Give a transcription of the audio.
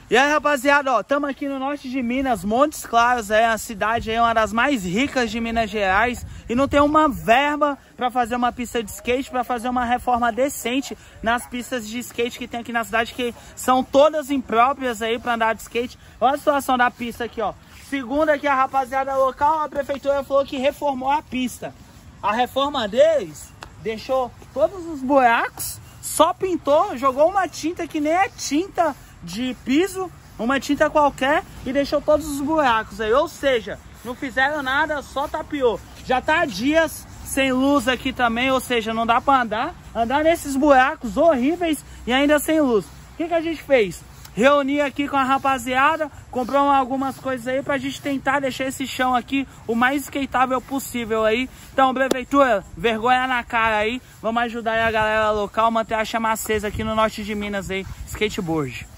E aí, rapaziada, ó, estamos aqui no norte de Minas, Montes Claros, é a cidade aí, uma das mais ricas de Minas Gerais, e não tem uma verba para fazer uma pista de skate, para fazer uma reforma decente nas pistas de skate que tem aqui na cidade, que são todas impróprias aí para andar de skate. Olha a situação da pista aqui, ó. Segundo aqui a rapaziada local, a prefeitura falou que reformou a pista. A reforma deles deixou todos os buracos, só pintou, jogou uma tinta que nem é tinta de piso, uma tinta qualquer, e deixou todos os buracos aí, ou seja, não fizeram nada, só tapiou. Já tá há dias sem luz aqui também, ou seja, não dá pra andar nesses buracos horríveis e ainda sem luz. O que a gente fez? Reuni aqui com a rapaziada, compramos algumas coisas aí pra gente tentar deixar esse chão aqui o mais skateável possível aí. Então, prefeitura, vergonha na cara aí, vamos ajudar aí a galera local, manter a chama acesa aqui no norte de Minas aí, skateboard.